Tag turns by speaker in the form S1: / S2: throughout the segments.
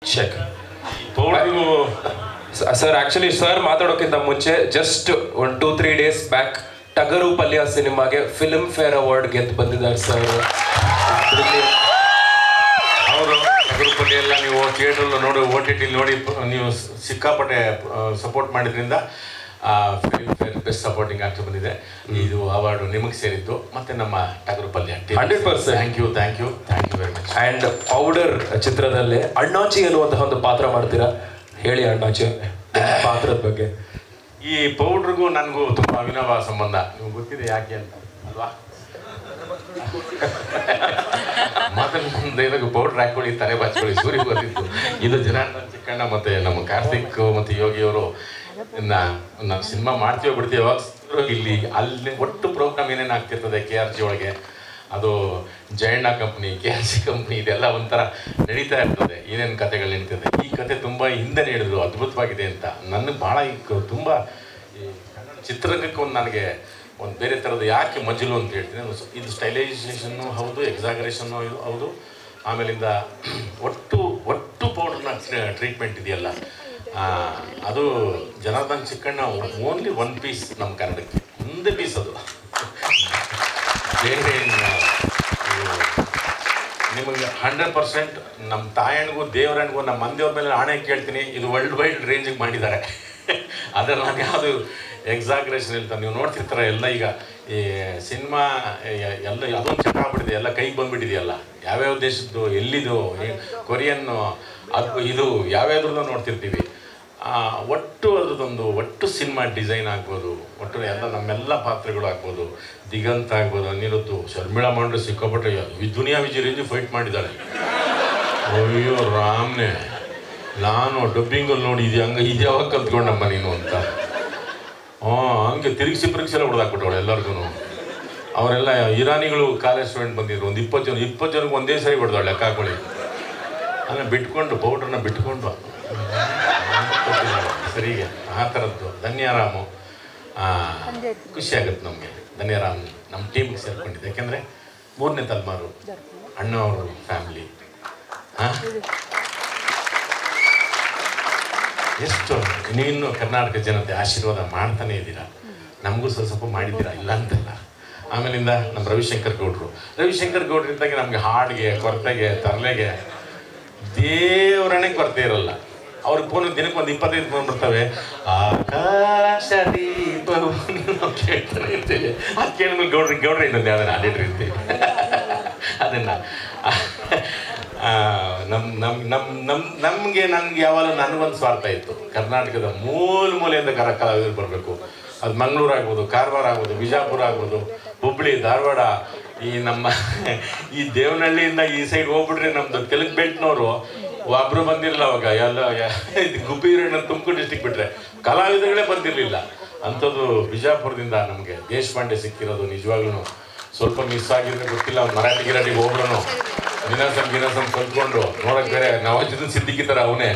S1: Check ಪೌಡ್ರಿಗೂ sir actually sir ಮಾತಾಡೋಕ್ಕಿಂತ ಮುಂಚೆ ಜಸ್ಟ್ ಒಂದು 2-3 ಡೇಸ್ ಬ್ಯಾಕ್ ಟಗರು ಪಲ್ಯ ಸಿನಿಮಾಗೆ ಫಿಲ್ಮ್ ಫೇರ್ ಅವಾರ್ಡ್ ಗೆದ್ದು ಬಂದಿದ್ದಾರೆ ಸರ್.
S2: ಹೌದು, ಟಗರು ಪಲ್ಯ ಎಲ್ಲ ನೀವು ಥಿಯೇಟ್ರಲ್ಲಿ ನೋಡಿ, OTT ನೋಡಿ ನೀವು ಸಿಕ್ಕಾಪಟ್ಟೆ ಸಪೋರ್ಟ್ ಮಾಡಿದ್ರಿಂದ Filmfare best supporting actor ಬಂದಿದೆ. ಇದು ಅವಾರ್ಡು ನಿಮಗೆ ಸೇರಿದ್ದು, ಮತ್ತೆ ನಮ್ಮ Tagaru Palya
S1: 100%.
S2: Thank you very much.
S1: And Powder ಚಿತ್ರದಲ್ಲಿ ಅಣ್ಣಾಚಿ ಅನ್ನುವಂತಹ ಒಂದು ಪಾತ್ರ ಮಾಡ್ತೀರಾ, ಹೇಳಿ ಅಣ್ಣಾಚಿ ಪಾತ್ರದ ಬಗ್ಗೆ.
S2: ಈ ಪೌಡ್ರಿಗೂ ನನಗೂ ತುಂಬ ಅವಿನಾವ ಸಂಬಂಧ, ನಿಮ್ಗೆ ಗೊತ್ತಿದೆ ಯಾಕೆ ಅಂತ ಅಲ್ವಾ? ಮಾತಾಡೋದು ಪೌಡ್ರ್ ಹಾಕೊಳ್ಳಿ, ತಲೆ ಬಾಚ್ಕೊಳ್ಳಿ, ಸೂರ್ಯ ಗೊತ್ತಿತ್ತು. ಇದು ಜನಾರ್ದನ್ ಚಿಕ್ಕಣ್ಣ ಮತ್ತು ನಮ್ಮ ಕಾರ್ತಿಕ್ ಮತ್ತು ಯೋಗಿಯವರು ನಾವು ಸಿನಿಮಾ ಮಾಡ್ತೀವೋ ಬಿಡ್ತೀವೋ ಇಲ್ಲಿ ಅಲ್ಲಿ ಒಟ್ಟು ಪ್ರೋಗ್ರಾಮ್ ಏನೇನು ಆಗ್ತಿರ್ತದೆ KRG ಒಳಗೆ, ಅದು ಜಯಣ್ಣ ಕಂಪ್ನಿ, KRG ಕಂಪ್ನಿ, ಇದೆಲ್ಲ ಒಂಥರ ನಡೀತಾ ಇರ್ತದೆ. ಏನೇನು ಕಥೆಗಳು ನಡೀತದೆ. ಈ ಕತೆ ತುಂಬ ಹಿಂದೆ ಹೇಳಿದ್ರು, ಅದ್ಭುತವಾಗಿದೆ ಅಂತ. ನನಗೆ ಭಾಳ ತುಂಬ ಈ ಕನ್ನಡ ಚಿತ್ರರಂಗಕ್ಕೆ ಒಂದು ನನಗೆ ಒಂದು ಬೇರೆ ಥರದ ಯಾಕೆ ಮಜಲು ಅಂತ ಹೇಳ್ತೀನಿ. ಇದು ಸ್ಟೈಲೈಸೇಷನ್ನು ಹೌದು, ಎಕ್ಸಾಗರೇಷನ್ನು ಹೌದು, ಆಮೇಲಿಂದ ಒಟ್ಟು ಪೌಡ್ರನ್ನ ಟ್ರೀಟ್ಮೆಂಟ್ ಇದೆಯಲ್ಲ, ಅದು ಜನಾರ್ದನ್ ಚಿಕ್ಕಣ್ಣ ಓನ್ಲಿ 1 ಪೀಸ್ ನಮ್ಮ ಕನ್ನಡಕ್ಕೆ, ಒಂದೇ ಪೀಸ್ ಅದು. ಬೇರೆ ನಿಮಗೆ 100% ನಮ್ಮ ತಾಯಣ್ಣಿಗೂ ದೇವರಣ್ಣಿಗೂ ನಮ್ಮ ಮಂದಿಯವ್ರ ಮೇಲೆ ಆಣೆ ಕೇಳ್ತೀನಿ, ಇದು ವರ್ಲ್ಡ್ ವೈಡ್ ರೇಂಜಿಗೆ ಮಾಡಿದ್ದಾರೆ. ಅದರಲ್ಲಿ ನಾನು ಯಾವುದು ಎಕ್ಸಾಗ್ರೇಷನ್ ಹೇಳ್ತಾರೆ. ನೀವು ನೋಡ್ತಿರ್ತಾರೆ ಎಲ್ಲ ಈಗ ಈ ಸಿನಿಮಾ ಎಲ್ಲ ಅದೊಂದು ಚಟ ಆಗ್ಬಿಟ್ಟಿದೆ, ಎಲ್ಲ ಕೈಗೆ ಬಂದುಬಿಟ್ಟಿದೆಯಲ್ಲ. ಯಾವ್ಯಾವ ದೇಶದ್ದು, ಎಲ್ಲಿದು, ಕೊರಿಯನ್ನು, ಅದು ಇದು ಯಾವ್ಯಾವ್ದ್ರದ್ದು ನೋಡ್ತಿರ್ತೀವಿ. ಒಟ್ಟು ಸಿನಿಮಾ ಡಿಸೈನ್ ಆಗ್ಬೋದು, ಒಟ್ಟು ಎಲ್ಲ ನಮ್ಮೆಲ್ಲ ಪಾತ್ರಗಳು ಆಗ್ಬೋದು, ದಿಗಂತ ಆಗ್ಬೋದು, ಅನಿರುದ್ದು, ಶರ್ಮಿಳಾ ಮಂಡ್ರೆ ಸಿಕ್ಕಾಪಟ್ಟೆ ದುನಿಯಾ ವಿಜಯ್ ರೇಂಜ್ ಫೈಟ್ ಮಾಡಿದ್ದಾಳೆ. ಅಯ್ಯೋ ರಾಮ್ನೆ, ನಾನು ಡಬ್ಬಿಂಗಲ್ಲಿ ನೋಡಿ ಇದು ಯಾವಾಗ ಕಲ್ತ್ಕೊಂಡಮ್ಮ ನೀನು ಅಂತ. ಹಂಗೆ ತಿರುಗಿಸಿ ಎಲ್ಲ ಹೊಡೆದಾಕ್ಬಿಟ್ಟವಳು ಎಲ್ಲರಿಗೂ. ಅವರೆಲ್ಲ ಇರಾನಿಗಳು ಕಾಲೇಜ್ ಸ್ಟೂಡೆಂಟ್ ಬಂದಿದ್ರು, ಒಂದು 20 ಜನಕ್ಕೆ ಒಂದೇ ಸರಿ ಹೊಡೆದವಳು, ಲೆಕ್ಕ ಹಾಕೊಳ್ಳಿ. ಅದನ್ನು ಬಿಟ್ಕೊಂಡು ಪೌಡ್ರನ್ನ ಬಿಟ್ಕೊಂಡು ಸರಿಗೆ ಆ ಥರದ್ದು. ಧನ್ಯರಾಮು ಖುಷಿ ಆಗುತ್ತೆ ನಮಗೆ. ಧನ್ಯರಾಮ್ ನಮ್ಮ ಟೀಮ್ಗೆ ಸೇರ್ಕೊಂಡಿದ್ದೆ, ಯಾಕೆಂದರೆ 3ನೇ ತಲೆಮಾರು ಅಣ್ಣವರು ಫ್ಯಾಮಿಲಿ. ಎಷ್ಟು ನೀವಿನ್ನೂ ಕರ್ನಾಟಕ ಜನತೆ ಆಶೀರ್ವಾದ ಮಾಡ್ತಾನೆ ಇದ್ದೀರಾ, ನಮಗೂ ಸ್ವಲ್ಪ ಮಾಡಿದ್ದೀರಾ, ಇಲ್ಲ ಅಂತಲ್ಲ. ಆಮೇಲಿಂದ ನಮ್ಮ ರವಿಶಂಕರ್ ಗೌಡ್ರಿಂದಾಗೆ ನಮಗೆ ಹಾಡಿಗೆ, ಕೊರತೆಗೆ, ತರಲೆಗೆ ದೇವರನ್ನೇ ಕೊರತೆ ಇರಲ್ಲ. ಅವ್ರಿಗೆ ಫೋನ್ ದಿನಕ್ಕೆ ಒಂದು 25 ಫೋನ್ ಬರ್ತವೆ. ಆಕಾಶ ದೀಪವು ನಾವು ಕೇಳ್ತಾನೆ ಇರ್ತೇವೆ. ಅದು ಕೇಳಿದ್ಮೇಲೆ ಗೌಡ್ರೆ ಇನ್ನೊಂದು ಯಾವ್ದಾರ ಹಾಡಿಟ್ರಿ ಇರ್ತೀವಿ. ಅದನ್ನು ನಮಗೆ ಯಾವಾಗ ನನಗೊಂದು ಸ್ವಾರ್ಥ ಇತ್ತು, ಕರ್ನಾಟಕದ ಮೂಲೆಯಿಂದ ಕಲಾವಿದರು ಬರಬೇಕು. ಅದು ಮಂಗಳೂರು ಆಗ್ಬೋದು, ಕಾರವಾರ ಆಗ್ಬೋದು, ಬಿಜಾಪುರ ಆಗ್ಬೋದು, ಹುಬ್ಬಳ್ಳಿ, ಧಾರವಾಡ, ಈ ದೇವನಹಳ್ಳಿಯಿಂದ ಈ ಸೈಡ್ ಹೋಗ್ಬಿಟ್ರೆ ನಮ್ಮದು ತೆಲುಗು ಬೆಲ್ಟ್ನವರು ಒಬ್ಬರು ಬಂದಿರಲಿಲ್ಲ ಅವಾಗ. ಎಲ್ಲ ಗುಬ್ಬಿರಣ್ಣ ತುಮಕೂರು ಡಿಸ್ಟಿಕ್ ಬಿಟ್ಟರೆ ಕಲಾವಿದಗಳೇ ಬಂದಿರಲಿಲ್ಲ. ಅಂಥದ್ದು ಬಿಜಾಪುರದಿಂದ ನಮಗೆ ದೇಶಪಾಂಡೆ ಸಿಕ್ಕಿರೋದು ನಿಜವಾಗ್ಲೂ ಸ್ವಲ್ಪ ಮಿಸ್ ಆಗಿದ್ರೆ ಗೊತ್ತಿಲ್ಲ. ಅವ್ನು ಮರಾಠಿಗೆ ಹೋಗ್ರು ಗಿನಸಮ್ ಕಲ್ತ್ಕೊಂಡು ನೋಡೋಕೆ ಬೇರೆ ನವಾಜುದ್ದೀನ್ ಸಿದ್ದಿಕಿ ಥರ ಅವನೇ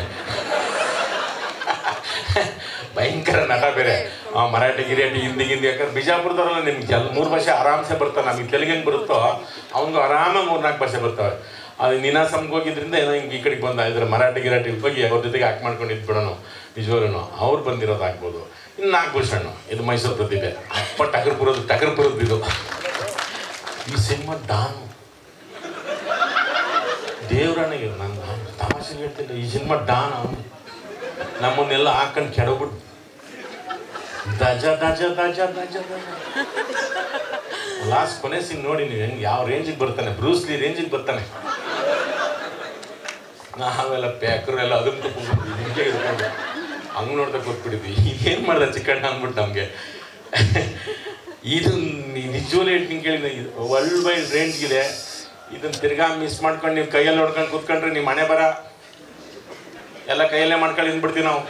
S2: ಭಯಂಕರ ನಟ ಬೇರೆ. ಮರಾಠಿ ಹಿಂದಿ, ಯಾಕಂದ್ರೆ ಬಿಜಾಪುರದವರೆಲ್ಲ ನಿಮ್ಗೆ 3 ಭಾಷೆ ಆರಾಮ್ಸೆ ಬರ್ತಾವೆ. ನಮಗೆ ತೆಲುಗೇನು ಬರುತ್ತೋ ಅವ್ನಿಗೂ ಆರಾಮಾಗಿ 3-4 ಭಾಷೆ ಬರ್ತವೆ. ಅದು ನೀನಾಸಮ್ಗೆ ಹೋಗಿದ್ರಿಂದ ಏನೋ ಹಿಂಗೆ ಈ ಕಡೆಗೆ ಬಂದ ಇದ್ರೆ ಮರಾಠಿಗೆ ಹೋಗಿ ಅವ್ರ ಜೊತೆಗೆ ಆಕ್ಟ್ ಮಾಡ್ಕೊಂಡು ಇದ್ಬಿಡೋಣ. ನಿಜವಾಗ್ಲೂ ಅವ್ರು ಬಂದಿರೋದು ಆಗ್ಬೋದು. ಇನ್ನು ನಾಗಭೂಷಣ್, ಇದು ಮೈಸೂರು ಪ್ರತಿಭೆ. ಅಪ್ಪ ಟಗರ್ಪುರದ್ದು ಇದು. ಈ ಸಿನಿಮಾ ಡಾನು ದೇವ್ರನಿಗೆ ನಾನು ತಮಾಷೆ ಹೇಳ್ತಿಲ್ಲ. ಈ ಸಿನಿಮಾ ಡಾನ್ ಅವನು ನಮ್ಮನ್ನೆಲ್ಲ ಹಾಕೊಂಡು ಕೆಡಬಿಟ್ಟು ದಜ ಲಾಸ್ಟ್ ಕೊನೆ ಸೀನ್ ನೋಡಿ ನೀವು ಹೆಂಗೆ ಯಾವ ರೇಂಜಿಗೆ ಬರ್ತಾನೆ, ಬ್ರೂಸ್ಲಿ ರೇಂಜಿಗೆ ಬರ್ತಾನೆ. ನಾವೆಲ್ಲ ಪ್ಯಾಕರೆಲ್ಲ ಅದನ್ನು ಹಿಂಗೆ ಇಟ್ಕೊಂಡು ಹಂಗೆ ನೋಡ್ತಾ ಕೂತ್ಬಿಟ್ಟಿದ್ವಿ. ಏನು ಮಾಡ್ದೆ ಚಿಕ್ಕಣ್ಣ ಅಂದ್ಬಿಟ್ಟು ನಮಗೆ. ಇದು ನಿಜವಲ್ಲೇ ನಿಂಗೆ ಕೇಳಿದ ವರ್ಲ್ಡ್ ವೈಡ್ ರೇಂಜ್ಗಿದೆ. ಇದನ್ನು ತಿರ್ಗಾ ಮಿಸ್ ಮಾಡ್ಕೊಂಡು ನೀವು ಕೈಯಲ್ಲಿ ನೋಡ್ಕೊಂಡು ಕೂತ್ಕೊಂಡ್ರೆ ನಿಮ್ಮ ಮನೆ ಬರ ಎಲ್ಲ ಕೈಯಲ್ಲೇ ಮಾಡ್ಕೊಂಡು ಅಂದ್ಬಿಡ್ತೀವಿ ನಾವು.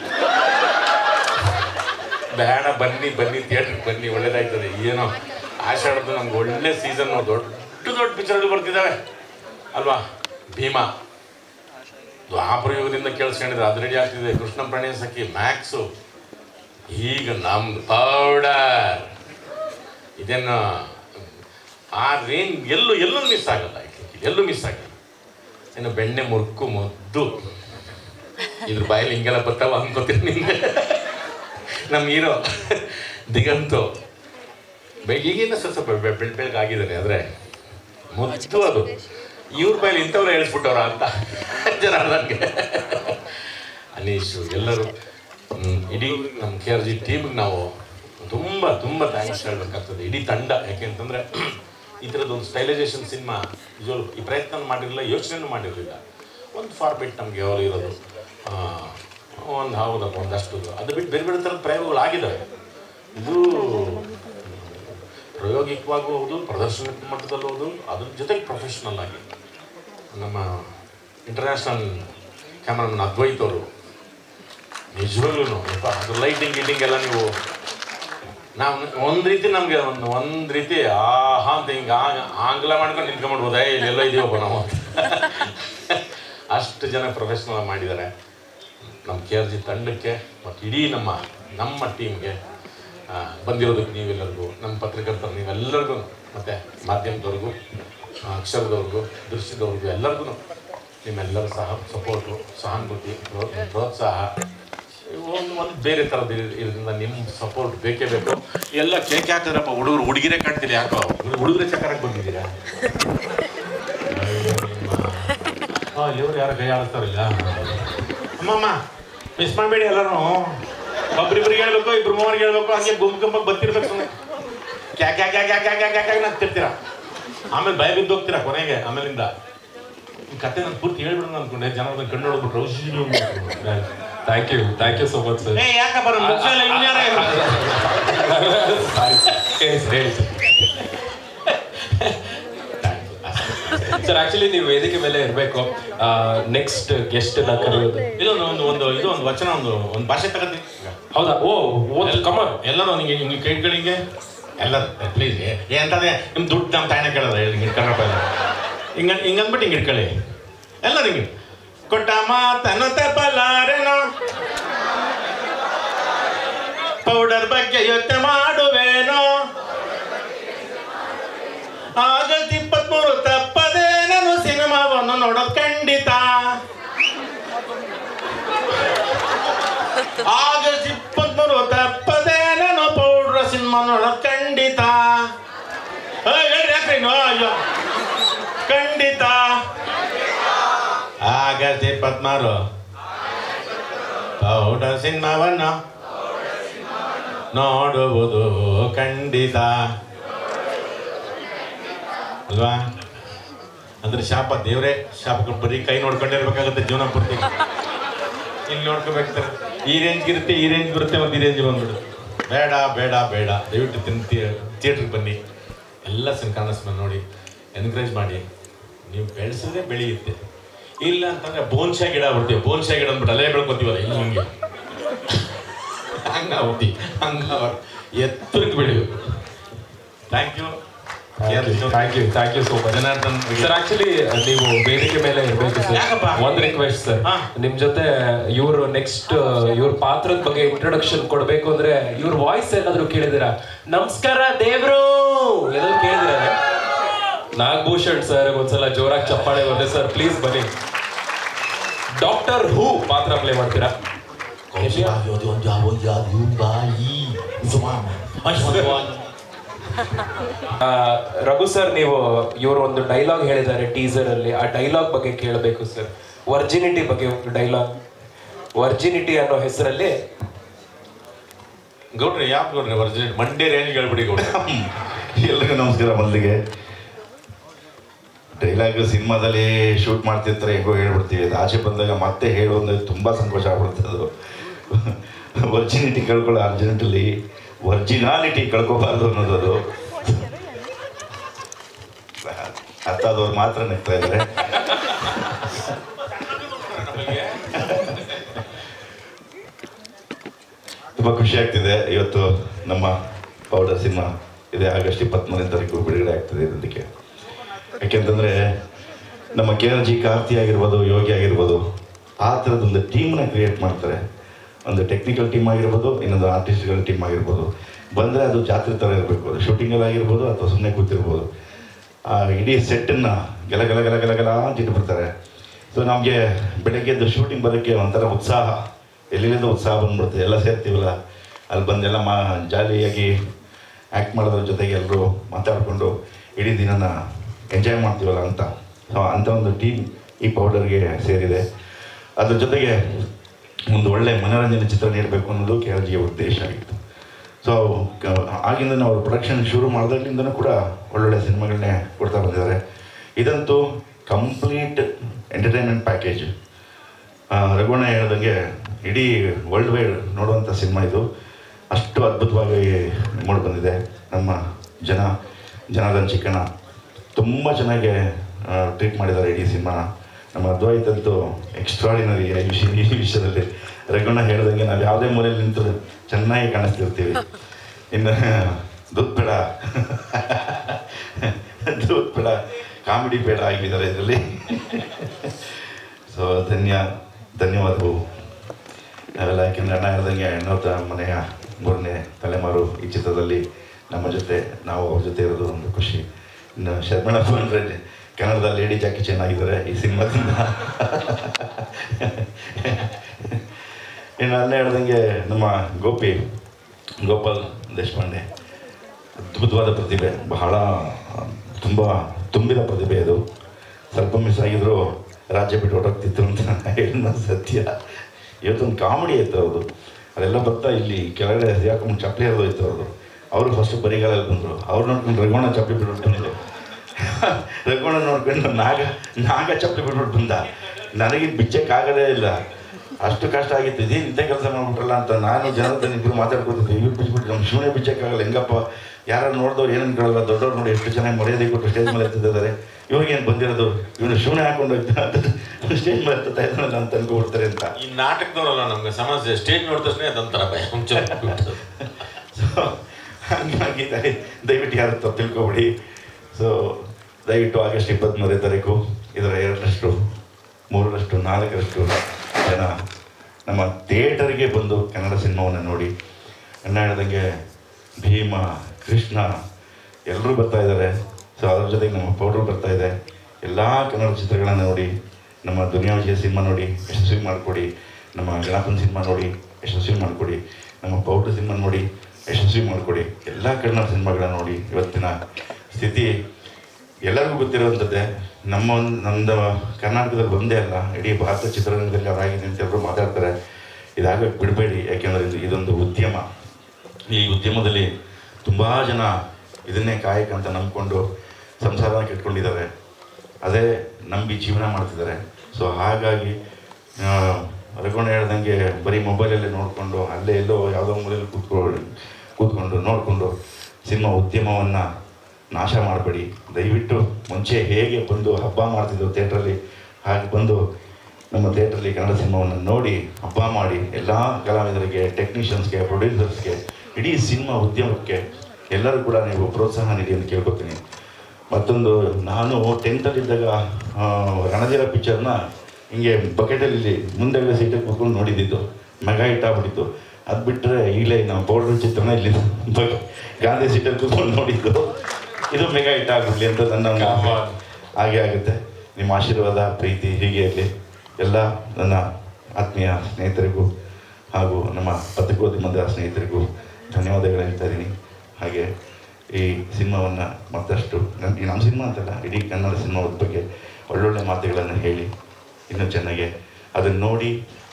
S2: ಬೇಡ, ಬನ್ನಿ ಥಿಯೇಟ್ರಿಗೆ ಬನ್ನಿ, ಒಳ್ಳೇದಾಯ್ತದೆ. ಏನೋ ಆಷಾಢದ್ದು ನಮ್ಗೆ ಒಳ್ಳೆ ಸೀಸನ್ನು, ದೊಡ್ಡ ಪಿಕ್ಚರ್ಗಳು ಬರ್ತಿದ್ದಾವೆ ಅಲ್ವಾ. ಭೀಮಾ ದ್ವಾಪರಯುಗದಿಂದ ಕೇಳಿಸ್ಕೊಂಡಿದ್ರೆ ಅದು ರೆಡಿ ಆಗ್ತಿದೆ. ಕೃಷ್ಣ ಪ್ರಣಯ ಸಖಿ, ಮ್ಯಾಕ್ಸು, ಈಗ ನಮ್ದು ಪೌಡರ್. ಇದೇನು ಆ ರೇಂಜ್ ಎಲ್ಲೂ ಮಿಸ್ ಆಗಲ್ಲ, ಎಲ್ಲೂ ಮಿಸ್ ಆಗಲ್ಲ. ಇನ್ನು ಬೆಣ್ಣೆ ಮುರುಕು ಮುದ್ದು ಇದ್ರ ಬಾಯಲ್ಲಿ ಹಿಂಗೆಲ್ಲ ಬರ್ತಾವ ಅನ್ಕೋತೀನಿ ನಿಂಗೆ. ನಮ್ಮ ಹೀರೋ ದಿಗಂತು ಈಗಿನ ಸ್ವಲ್ಪ ಬೆಳಗಾಗಿದ್ದಾನೆ, ಆದರೆ ಮುದ್ದು ಅದು ಇವ್ರ ಬಾಯಲ್ಲಿ ಇಂಥವ್ರು ಹೇಳಿಸ್ಬಿಟ್ಟವ್ರ ಅಂತ ಜನ ನನಗೆ. ಅನೀಶು ಎಲ್ಲರೂ ಇಡೀ ನಮ್ಮ KRG ಟೀಮ್ಗೆ ನಾವು ತುಂಬ ತುಂಬ ಥ್ಯಾಂಕ್ಸ್ ಹೇಳಬೇಕಾಗ್ತದೆ, ಇಡೀ ತಂಡ. ಯಾಕೆಂತಂದರೆ ಈ ಥರದ್ದೊಂದು ಸ್ಟೈಲೈಸೇಷನ್ ಸಿನಿಮಾ ನಿಜವಲ್ಲೂ ಈ ಪ್ರಯತ್ನ ಮಾಡಿರಲಿಲ್ಲ, ಯೋಚನೆಯೂ ಮಾಡಿರಲಿಲ್ಲ. ಒಂದು ಫಾರ್ಮೆಟ್ ನಮಗೆ ಯಾವಾಗ ಇರೋದು ಒಂದು ಹೌದಪ್ಪ ಒಂದಷ್ಟು, ಅದು ಬಿಟ್ಟು ಬೇರೆ ಬೇರೆ ಥರದ ಪ್ರಯೋಗಗಳಾಗಿದ್ದಾವೆ. ಇದು ಪ್ರಾಯೋಗಿಕವಾಗೂ ಹೌದು, ಪ್ರದರ್ಶನ ಮಟ್ಟದಲ್ಲೂ ಹೌದು, ಅದ್ರ ಜೊತೆಗೆ ಪ್ರೊಫೆಷ್ನಲ್ ಆಗಿ ನಮ್ಮ ಇಂಟರ್ನ್ಯಾಷನಲ್ ಕ್ಯಾಮ್ರಾಮನ್ ಅದ್ವೈತ್ ಅವರು ನಿಜವಾಗ್ಲೂ ಅದು ಲೈಟಿಂಗ್ ಗೀಟಿಂಗ್ ಎಲ್ಲ ನೀವು ನಾವು ಒಂದು ರೀತಿ ನಮಗೆ ಒಂದು ರೀತಿ ಆಹಾ ಅಂತ ಹಿಂಗೆ ಆಂಗ್ಲ ಮಾಡ್ಕೊಂಡು ನಿಂತ್ಕೊಂಡ್ಬಿಡ್ಬೋದು, ಇಲ್ಲೆಲ್ಲ ಇದೆಯಪ್ಪ ನಾವು ಅಷ್ಟು ಜನ ಪ್ರೊಫೆಷ್ನಲ್ ಮಾಡಿದ್ದಾರೆ. ನಮ್ಮ KRG ತಂಡಕ್ಕೆ ಮತ್ತು ಇಡೀ ನಮ್ಮ ಟೀಮ್ಗೆ ಬಂದಿರೋದಕ್ಕೆ ನೀವೆಲ್ಲರಿಗೂ, ನಮ್ಮ ಪತ್ರಕರ್ತರು ನೀವೆಲ್ಲರಿಗೂ, ಮತ್ತು ಮಾಧ್ಯಮದವ್ರಿಗೂ, ಅಕ್ಷರದವ್ರಿಗೂ, ದೃಶ್ಯದವ್ರಿಗೂ ಎಲ್ಲರಿಗೂ ನಿಮ್ಮೆಲ್ಲರ ಸಪೋರ್ಟು, ಸಹಾನುಭೂತಿ, ಪ್ರೋತ್ಸಾಹ ಒಂದು ಬೇರೆ ಥರದ್ದು ಇರೋದ್ರಿಂದ ನಿಮ್ಮ ಸಪೋರ್ಟ್ ಬೇಕೇ ಬೇಕು. ಎಲ್ಲ ಕೇಕ್ ಹಾಕಿದ್ರಪ್ಪ ಹುಡುಗರು, ಹುಡುಗಿರೇ ಕಾಣ್ತೀರಿ ಯಾಕೋ ಹುಡುಗರೇ ಚಕ್ಕರಕ್ಕೆ ಬಂದಿದ್ದೀರಾ? ಇವ್ರು ಯಾರು ಕೈ ಆಡಿಸ್ತಾರಿಲ್ಲ ಅಮ್ಮಮ್ಮ, ಮಿಸ್ ಮಾಡಬೇಡಿ ಎಲ್ಲರೂ. ಒಬ್ರಿಬ್ರಿಗೆ ಹೇಳ್ಬೇಕು, ಇಬ್ರು ಮೂವರಿಗೆ ಹೇಳ್ಬೇಕು, ಹಂಗೆ ಗುಂಪಕ್ಕೆ ಬರ್ತಿರ್ಬೇಕು. ಸುಮ್ಮನೆ ಕ್ಯಾಕ್ ಕ್ಯಾಕ್ ಕ್ಯಾಕ್ ಕ್ಯಾಕ್ ಕ್ಯಾಕ್ ಕ್ಯಾಕ್ ಕ್ಯಾಕ್ ಅಂತಿರ್ತೀರ, ಆಮೇಲೆ ಭಯ ಬಿದ್ದು ಹೋಗ್ತೀರಾ ಕೊನೆಗೆ. ಆಮೇಲಿಂದ ಈ ಕತೆ ನಾನು ಪೂರ್ತಿ ಹೇಳ್ಬಿಡೋಣ ಅಂದ್ಕೊಂಡೆ, ಜನ ಕಣ್ಣು ನೋಡ್ಬಿಟ್ರು.
S1: Thank you so much sir.
S2: ಯಾಕಪ್ಪ
S1: ಸರ್ ಆಕ್ಚುಲಿ ನೀವು ವೇದಿಕೆ ಮೇಲೆ ಇರಬೇಕು. ನೆಕ್ಸ್ಟ್ ಗೆಸ್ಟ್ ನ ಕರೆಯೋದು
S2: ಒಂದು ವಚನ, ಒಂದು ಭಾಷೆ ತಗತ್ತೀನಿ.
S1: ಹೌದಾ? ಓ ಕಮಾನ್,
S2: ಎಲ್ಲರೂ ನಿಂಗೆ ಹಿಂಗೆ ಕೈಗಳಿಗೆ ಎಲ್ಲರೂ ಪ್ಲೀಸ್ ಎಂತದೇ ನಿಮ್ಮ ದುಡ್ಡು ನಮ್ಮ ತಾಯಿನ ಕೇಳೋದು ಹೇಳಿ ಹಿಂಗೆ ಕನ್ನಡ ಹಿಂಗಂದ್ಬಿಟ್ಟು ಹಿಂಗೆ ಇಟ್ಕೊಳ್ಳಿ ಎಲ್ಲರೂ ಹಿಂಗೆ. ಕೊಟ್ಟ ಮಾತನ್ನು ತಪ್ಪಲಾರೆನೋ, ಪೌಡರ್ ಬಗ್ಗೆ ಯೋಚನೆ ಮಾಡುವೇನೋ, ಆಗಸ್ಟ್ 23 ತಪ್ಪದೆ ನಾನು ಸಿನಿಮಾವನ್ನು ನೋಡೋದು ಖಂಡಿತ. ಆಗಸ್ಟ್ 23 ತಪ್ಪದೆ ನಾನು ಪೌಡರ್ ಸಿನಿಮಾ ನೋಡೋದು ಖಂಡಿತ. ಅಯ್ಯೋ ಖಂಡಿತ. ಆಗಸ್ಟ್ 23 ಪೌಡರ್ ಸಿನಿಮಾವನ್ನು ನೋಡುವುದು ಖಂಡಿತ ಅಲ್ವಾ? ಅಂದ್ರೆ ಶಾಪ, ದೇವರೇ ಶಾಪ ಬರೀ ಕೈ ನೋಡ್ಕೊಂಡಿರ್ಬೇಕಾಗುತ್ತೆ ಜೀವನ ಪೂರ್ತಿ. ಇಲ್ಲಿ ನೋಡ್ಕೋಬೇಕಾರೆ ಈ ರೇಂಜ್ ಇರುತ್ತೆ, ಈ ರೇಂಜ್ ಬರುತ್ತೆ, ಒಂದು ಈ ರೇಂಜ್ ಬಂದ್ಬಿಡುತ್ತೆ. ಬೇಡ ಬೇಡ ಬೇಡ, ದಯವಿಟ್ಟು ಥಿಯೇಟ್ರಿಗೆ ಬನ್ನಿ, ಎಲ್ಲ ಕನ್ನಡ ಸಿನಿಮಾ ನೋಡಿ, ಎನ್ಕರೇಜ್ ಮಾಡಿ. ನೀವು ಬೆಳೆಸಿದ್ರೆ ಬೆಳೆಯುತ್ತೆ, ಇಲ್ಲ ಅಂತಂದ್ರೆ ಬೋನ್ಶಾಯಿ ಗಿಡ ಬಿಡ್ತೀವಿ. ಬೋನ್ಶಾಯಿ ಗಿಡ ಅಂದ್ಬಿಟ್ಟು ಅಲ್ಲೇ ಬೆಳ್ಕೊತೀವಲ್ಲ ಇಲ್ಲಿ ಹಿಂಗೆ ಹಂಗಾಗ್ತೀವಿ, ಎತ್ತರಕ್ಕೆ ಬೆಳಿಬೇಕು. Thank you so much Janardhan
S1: sir. Actually ನೀವು ವೇದಿಕೆ ಮೇಲೆ ಇರಬೇಕು ಸರ್. ಒಂದು ರಿಕ್ವೆಸ್ಟ್ ಸರ್, ನಿಮ್ ಜೊತೆ ಇವ್ರು ನೆಕ್ಸ್ಟ್ ಇವ್ರ ಪಾತ್ರದ ಬಗ್ಗೆ ಇಂಟ್ರೊಡಕ್ಷನ್ ಕೊಡ್ಬೇಕು ಅಂದ್ರೆ ಇವ್ರ ವಾಯ್ಸ್ ಏನಾದ್ರು ಕೇಳಿದಿರಾ? ನಮಸ್ಕಾರ ದೇವ್ರು ಏನಾದ್ರು ಕೇಳಿದಿರ? ನಾಗಭೂಷಣ್ ಸರ್ ಒಂದ್ಸಲ ಜೋರಾಗಿ ಚಪ್ಪಾಳೆ ಬಂದೆ ಸರ್, ಪ್ಲೀಸ್ ಬನ್ನಿ. ಡಾಕ್ಟರ್ ಹೂ ಪಾತ್ರ ಪ್ಲೇ ಮಾಡ್ತೀರಾ? ರಘು ಸರ್, ನೀವು ಇವರು ಒಂದು ಡೈಲಾಗ್ ಹೇಳಿದ್ದಾರೆ ಟೀಸರ್ ಅಲ್ಲಿ, ಆ ಡೈಲಾಗ್ ಬಗ್ಗೆ ಕೇಳಬೇಕು ಸರ್. ವರ್ಜಿನಿಟಿ ಬಗ್ಗೆ ಒಂದು ಡೈಲಾಗ್. ವರ್ಜಿನಿಟಿ ಅನ್ನೋ ಹೆಸರಲ್ಲಿ
S2: ಗೌಡ್ರೆ ಯಾಕೆ ಗೌಡ್ರೆ ವರ್ಜಿನಿಟಿ ಮಂಡ್ಯ ರೇಂಜ್ ಹೇಳ್ಬಿಡಿ ಗೌಡ್ರೆ.
S3: ಎಲ್ರಿಗೂ ನಮಸ್ಕಾರ. ಮೊದಲಿಗೆ ಡೈಲಾಗ್ ಸಿನಿಮಾದಲ್ಲಿ ಶೂಟ್ ಮಾಡ್ತಿರ್ತಾರೆ, ಹೆಂಗೋ ಹೇಳ್ಬಿಡ್ತೀವಿ. ಅದು ಆಚೆ ಬಂದಾಗ ಮತ್ತೆ ಹೇಳುವಂದ್ರೆ ತುಂಬ ಸಂತೋಷ ಆಗ್ಬಿಡುತ್ತೆ. ಅದು ವರ್ಜಿನಿಟಿ ಕಳ್ಕೊಳ್ಳೋ ಅರ್ಜೆಂಟಲ್ಲಿ ವರ್ಜಿನಾಲಿಟಿ ಕಳ್ಕೊಬಾರ್ದು ಅನ್ನೋದು. ಅದು ಅರ್ಥ ಆದವ್ರು ಮಾತ್ರ ನಗ್ತಾ ಇದ್ದಾರೆ. ತುಂಬ ಖುಷಿ ಆಗ್ತಿದೆ. ಇವತ್ತು ನಮ್ಮ ಪೌಡರ್ ಸಿನಿಮಾ ಇದೆ, ಆಗಸ್ಟ್ 23ನೇ ತಾರೀಕು ಬಿಡುಗಡೆ ಆಗ್ತದೆ. ಇದಕ್ಕೆ ಯಾಕೆಂತಂದರೆ ನಮ್ಮ KRG ಕಾರ್ತಿ ಆಗಿರ್ಬೋದು, ಯೋಗಿ ಆಗಿರ್ಬೋದು, ಆ ಥರದೊಂದು ಟೀಮ್ನ ಕ್ರಿಯೇಟ್ ಮಾಡ್ತಾರೆ. ಒಂದು ಟೆಕ್ನಿಕಲ್ ಟೀಮ್ ಆಗಿರ್ಬೋದು, ಇನ್ನೊಂದು ಆರ್ಟಿಸ್ಟ್ಗಳ ಟೀಮ್ ಆಗಿರ್ಬೋದು. ಬಂದರೆ ಅದು ಜಾತ್ರೆ ಥರ ಇರಬೇಕು. ಅದು ಶೂಟಿಂಗಲ್ಲಿ ಆಗಿರ್ಬೋದು ಅಥವಾ ಸುಮ್ಮನೆ ಕೂತಿರ್ಬೋದು. ಆ ಇಡೀ ಸೆಟ್ಟನ್ನು ಗಲ ಗಲ ಗಲ ಗಲ ಗಲ ಅಂತ ಇಟ್ಬಿಡ್ತಾರೆ. ಸೊ ನಮಗೆ ಬೆಳಗ್ಗೆದ್ದು ಶೂಟಿಂಗ್ ಬರೋಕ್ಕೆ ಒಂಥರ ಉತ್ಸಾಹ, ಎಲ್ಲಿಂದ ಉತ್ಸಾಹ ಬಂದ್ಬಿಡುತ್ತೆ. ಎಲ್ಲ ಸೇರ್ತೀವಲ್ಲ, ಅಲ್ಲಿ ಬಂದೆಲ್ಲ ಜಾಲಿಯಾಗಿ ಆ್ಯಕ್ಟ್ ಮಾಡೋದ್ರ ಜೊತೆಗೆ ಎಲ್ಲರೂ ಮಾತಾಡಿಕೊಂಡು ಇಡೀ ದಿನನ ಎಂಜಾಯ್ ಮಾಡ್ತೀವಲ್ಲ ಅಂತ. ಸೊ ಅಂಥ ಒಂದು ಟೀಮ್ ಈ ಪೌಡರ್ಗೆ ಸೇರಿದೆ. ಅದ್ರ ಜೊತೆಗೆ ಒಂದು ಒಳ್ಳೆ ಮನೋರಂಜನೆ ಚಿತ್ರ ನೀಡಬೇಕು ಅನ್ನೋದು KRGಯ ಉದ್ದೇಶ ಆಗಿತ್ತು. ಸೊ ಆಗಿಂದ ನಾವು ಪ್ರೊಡಕ್ಷನ್ ಶುರು ಮಾಡಿದಾಗಲಿಂದನೂ ಕೂಡ ಒಳ್ಳೊಳ್ಳೆ ಸಿನಿಮಾಗಳನ್ನೇ ಕೊಡ್ತಾ ಬಂದಿದ್ದಾರೆ. ಇದಂತೂ ಕಂಪ್ಲೀಟ್ ಎಂಟರ್ಟೈನ್ಮೆಂಟ್ ಪ್ಯಾಕೇಜ್. ರಘುವಣ್ಣ ಹೇಳ್ದಂಗೆ ಇಡೀ ವರ್ಲ್ಡ್ ವೈಡ್ ನೋಡುವಂಥ ಸಿನಿಮಾ ಇದು. ಅಷ್ಟು ಅದ್ಭುತವಾಗಿ ಮೂಡಿ ಬಂದಿದೆ. ನಮ್ಮ ಜನಾರ್ದನ್ ಚಿಕ್ಕಣ್ಣ ತುಂಬ ಚೆನ್ನಾಗಿ ಟ್ರೀಟ್ ಮಾಡಿದ್ದಾರೆ ಇಡೀ ಸಿನಿಮಾನ. ನಮ್ಮ ಅದ್ವೈತ್ ಅಂತೂ ಎಕ್ಸ್ಟ್ರಾಡಿನರಿ ಈ ವಿಷಯದಲ್ಲಿ. ರಘುವಣ್ಣ ಹೇಳ್ದಂಗೆ ನಾವು ಯಾವುದೇ ಮೂಲೆಯಲ್ಲಿ ನಿಂತು ಚೆನ್ನಾಗಿ ಕಾಣಿಸ್ತಿರ್ತೀವಿ. ಇನ್ನು ದುಡ್ಡು ಬೇಡ ಕಾಮಿಡಿ ಬೇಡ ಆಗಿದ್ದಾರೆ ಇದರಲ್ಲಿ. ಸೊ ಧನ್ಯವಾದಗಳು ನಾವೆಲ್ಲ. ಯಾಕೆಂದರೆ ಅಣ್ಣ ಹೇಳ್ದಂಗೆ ಎನ್ನೋತ ಮನೆಯ 3ನೇ ತಲೆಮಾರು ಈ ಚಿತ್ರದಲ್ಲಿ ನಮ್ಮ ಜೊತೆ, ನಾವು ಅವ್ರ ಜೊತೆ ಇರೋದು ಒಂದು ಖುಷಿ. ಇನ್ನು ಶರ್ಮಣ್ಣಪ್ಪ ಅಂದರೆ ಕನ್ನಡದ ಲೇಡಿ ಜಾಕಿ ಚೆನ್ನಾಗಿದ್ದಾರೆ ಈ ಸಿನಿಮಾದಿಂದ. ಇನ್ನು ಅಲ್ಲೇ ಹೇಳ್ದಂಗೆ ನಮ್ಮ ಗೋಪಾಲ್ ದೇಶಪಾಂಡೆ ಅದ್ಭುತವಾದ ಪ್ರತಿಭೆ, ಬಹಳ ತುಂಬಿದ ಪ್ರತಿಭೆ. ಅದು ಸ್ವಲ್ಪ ಮಿಸ್ ಆಗಿದ್ರು ರಾಜ್ಯ ಬಿಟ್ಟು ಹೊರಗ್ತಿತ್ತು ಅಂತ ಹೇಳೋದು ಸತ್ಯ. ಇವತ್ತೊಂದು ಕಾಮಿಡಿ ಆಯಿತು ಅವ್ರದ್ದು. ಅದೆಲ್ಲ ಬರ್ತಾ ಇಲ್ಲಿ ಕೆಳಗಡೆ ಯಾಕಂದ್ರೆ ಚಪ್ಪಲಿ ಹರಿದೋಯ್ತು ಅವ್ರದ್ದು. ಅವರು ಫಸ್ಟ್ ಬರಿಗಾಲಲ್ಲಿ ಬಂದರು. ಅವ್ರು ನೋಡ್ಕೊಂಡು ರಘುವಣ್ಣ ಚಪ್ಪಲಿ ಬಿಟ್ಬಿಟ್ಟು ಬಂದರು. ರಘುವಣ್ಣ ನೋಡ್ಕೊಂಡು ನಾಗ ಚಪ್ಪಲಿ ಬಿಟ್ಬಿಟ್ಟು ಬಂದ. ನನಗೆ ಬಿಚ್ಚಕ್ಕಾಗದೇ ಇಲ್ಲ, ಅಷ್ಟು ಕಷ್ಟ ಆಗಿತ್ತು. ಇದೇನು ಇಂಥ ಕೆಲಸ ಮಾಡ್ಬಿಟ್ರಲ್ಲ ಅಂತ ನಾನು ಜನಾರ್ದನ್ ಇಬ್ಬರು ಮಾತಾಡ್ಕೊತಿದ್ದೆ. ಇವ್ರು ಬಿಚ್ಬಿಟ್ಟು ನಮ್ಮ ಶಿವನೇ ಬಿಚ್ಚಕ್ಕಾಗಲ್ಲ, ಹೆಂಗಪ್ಪ ಯಾರು ನೋಡಿದವ್ರು ಏನನ್ನು ಕೇಳಲ್ಲ, ದೊಡ್ಡವ್ರು ನೋಡಿ ಎಷ್ಟು ಚೆನ್ನಾಗಿ ಮರ್ಯಾದೆ ಕೊಟ್ಟು ಸ್ಟೇಜ್ ಮೇಲೆ ಎತ್ತಿದ್ದಾರೆ, ಇವ್ರಿಗೇನು ಬಂದಿರೋದು, ಇವನು ಶಿವನೇ ಹಾಕೊಂಡು ಸ್ಟೇಜ್ ಮೇಲೆ ಎತ್ತಾ ಇದ್ದಾನಲ್ಲ ಅಂತ ಅನ್ಕೊಬಿಡ್ತಾರೆ ಅಂತ.
S2: ಈ ನಾಟಕದವರಲ್ಲ, ನಮ್ಗೆ ಸಮಾಜ ಸ್ಟೇಜ್ ನೋಡಿದ ತಕ್ಷಣ ಅದೊಂಥರ ಭಯ.
S3: ಸೊ ಹಂಗಾಗಿ ದಯವಿಟ್ಟು ಯಾರು ತಪ್ಪು ತಿಳ್ಕೊಬಿಡಿ. ಸೊ ದಯವಿಟ್ಟು ಆಗಸ್ಟ್ 23ನೇ ತಾರೀಕು ಇದರ 2ರಷ್ಟು 3ರಷ್ಟು 4ರಷ್ಟು ಜನ ನಮ್ಮ ಥಿಯೇಟರ್ಗೆ ಬಂದು ಕನ್ನಡ ಸಿನಿಮಾವನ್ನು ನೋಡಿ. ಅಣ್ಣ ಹೇಳ್ದಂಗೆ ಭೀಮ, ಕೃಷ್ಣ ಎಲ್ಲರೂ ಬರ್ತಾ ಇದ್ದಾರೆ. ಸೊ ಅದ್ರ ಜೊತೆಗೆ ನಮ್ಮ ಪೌಡ್ರು ಬರ್ತಾ ಇದೆ. ಎಲ್ಲ ಕನ್ನಡ ಚಿತ್ರಗಳನ್ನು ನೋಡಿ, ನಮ್ಮ ದುನಿಯಾ ವಿಜಯ ಸಿನಿಮಾ ನೋಡಿ ಯಶಸ್ವಿ ಮಾಡಿಕೊಡಿ, ನಮ್ಮ ಗಣಪನ ಸಿನಿಮಾ ನೋಡಿ ಯಶಸ್ವಿ ಮಾಡಿಕೊಡಿ, ನಮ್ಮ ಪೌಡ್ರು ಸಿನಿಮಾ ನೋಡಿ ಯಶಸ್ವಿ ಮಾಡಿಕೊಡಿ. ಎಲ್ಲ ಕನ್ನಡ ಸಿನಿಮಾಗಳನ್ನ ನೋಡಿ. ಇವತ್ತಿನ ಸ್ಥಿತಿ ಎಲ್ಲರಿಗೂ ಗೊತ್ತಿರುವಂಥದ್ದೇ. ನಮ್ಮದು ಕರ್ನಾಟಕದಲ್ಲಿ ಒಂದೇ ಅಲ್ಲ, ಇಡೀ ಭಾರತ ಚಿತ್ರರಂಗದಲ್ಲಿ ಅದಾಗಿದೆ ಅಂತ ಎಲ್ಲರೂ ಮಾತಾಡ್ತಾರೆ. ಇದಾಗಕ್ಕೆ ಬಿಡಬೇಡಿ, ಯಾಕೆಂದರೆ ಇದೊಂದು ಉದ್ಯಮ. ಈ ಉದ್ಯಮದಲ್ಲಿ ತುಂಬ ಜನ ಇದನ್ನೇ ಕಾಯಕ ಅಂತ ನಂಬಿಕೊಂಡು ಸಂಸಾರನ ಕೆಟ್ಕೊಂಡಿದ್ದಾರೆ, ಅದೇ ನಂಬಿ ಜೀವನ ಮಾಡ್ತಿದ್ದಾರೆ. ಸೊ ಹಾಗಾಗಿ ರಘುವಣ್ಣ ಹೇಳ್ದಂಗೆ ಬರೀ ಮೊಬೈಲಲ್ಲೇ ನೋಡಿಕೊಂಡು ಅಲ್ಲೇ ಎಲ್ಲೋ ಯಾವುದೋ ಮೂಲೆಯಲ್ಲಿ ಕೂತ್ಕೊಂಡು ನೋಡಿಕೊಂಡು ಸಿನಿಮಾ ಉದ್ಯಮವನ್ನು ನಾಶ ಮಾಡಬೇಡಿ. ದಯವಿಟ್ಟು ಮುಂಚೆ ಹೇಗೆ ಬಂದು ಹಬ್ಬ ಮಾಡ್ತಿದ್ರು ಥಿಯೇಟ್ರಲ್ಲಿ, ಹಾಗೆ ಬಂದು ನಮ್ಮ ಥಿಯೇಟ್ರಲ್ಲಿ ಕನ್ನಡ ಸಿನಿಮಾವನ್ನು ನೋಡಿ ಹಬ್ಬ ಮಾಡಿ. ಎಲ್ಲ ಕಲಾವಿದರಿಗೆ, ಟೆಕ್ನಿಷಿಯನ್ಸ್ಗೆ, ಪ್ರೊಡ್ಯೂಸರ್ಸ್ಗೆ, ಇಡೀ ಸಿನಿಮಾ ಉದ್ಯಮಕ್ಕೆ ಎಲ್ಲರೂ ಕೂಡ ನೀವು ಪ್ರೋತ್ಸಾಹ ನೀಡಿ ಅಂತ ಕೇಳ್ಕೊತೀನಿ. ಮತ್ತೊಂದು, ನಾನು 10th ರಣಧೀರ ಪಿಕ್ಚರ್ನ ಹಿಂಗೆ ಬಕೆಟಲ್ಲಿ ಮುಂದೆ ಸೀಟಲ್ಲಿ ಕೂತ್ಕೊಂಡು ನೋಡಿದ್ದಿದ್ದು, ಮೆಗಾ ಹಿಟ್ ಆಗ್ಬಿಟ್ಟಿತ್ತು. ಅದು ಬಿಟ್ಟರೆ ಈಗಲೇ ನಮ್ಮ ಪೌಡ್ರ್ ಚಿತ್ರನ ಇಲ್ಲಿ ಗಾಂಧಿ ಸೀಟಲ್ಲಿ ಕೂತ್ಕೊಂಡು ನೋಡಿದ್ದು, ಇದು ಮೆಗಾ ಹಿಟ್ ಆಗ್ಬಿಡ್ಲಿ ಅಂತ ನನ್ನ ಹಾಗೆ ಆಗುತ್ತೆ. ನಿಮ್ಮ ಆಶೀರ್ವಾದ, ಪ್ರೀತಿ ಹೀಗೆ ಇರಲಿ. ಎಲ್ಲ ನನ್ನ ಆತ್ಮೀಯ ಸ್ನೇಹಿತರಿಗೂ ಹಾಗೂ ನಮ್ಮ ಪತ್ರಿಕೋದ್ಯಮದ ಸ್ನೇಹಿತರಿಗೂ ಧನ್ಯವಾದಗಳು ಹೇಳ್ತಾ ಇದ್ದೀನಿ. ಹಾಗೆ ಈ ಸಿನಿಮಾವನ್ನು ಮತ್ತಷ್ಟು ನಮ್ಮ ಸಿನಿಮಾ ಅಂತಲ್ಲ, ಇಡೀ ಕನ್ನಡ ಸಿನಿಮಾದ ಬಗ್ಗೆ ಒಳ್ಳೊಳ್ಳೆ ಮಾತುಗಳನ್ನು ಹೇಳಿ ಇನ್ನೂ ಚೆನ್ನಾಗಿ ಅದನ್ನು ನೋಡಿ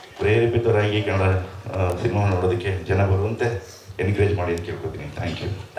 S3: ಪ್ರೇರೇಪಿತರಾಗಿ ಕನ್ನಡ ಸಿನಿಮಾ ನೋಡೋದಕ್ಕೆ ಜನ ಬರುವಂತೆ ಎನ್ಕರೇಜ್ ಮಾಡಿ ಅಂತ ಕೇಳ್ಕೊತೀನಿ. Thank you.